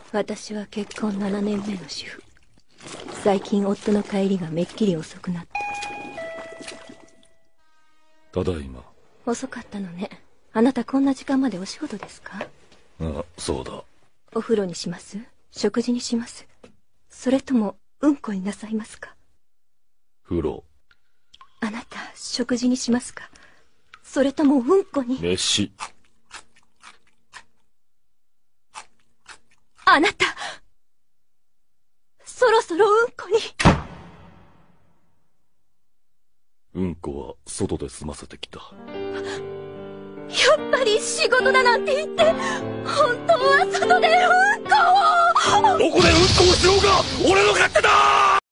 私は結婚7年目の主婦。最近夫の帰りがめっきり遅くなった。 ただいま。 遅かったのね。あなたこんな時間までお仕事ですか？ あ、そうだ。 お風呂にします？食事にします？それともうんこになさいますか？ 風呂。 あなた食事にしますか？それともうんこに？ 飯。 あなたそろそろうんこに。 うんこは外で済ませてきた。 やっぱり仕事だなんて言って、本当は外でうんこを。 どこでうんこをしようが俺の勝手だ。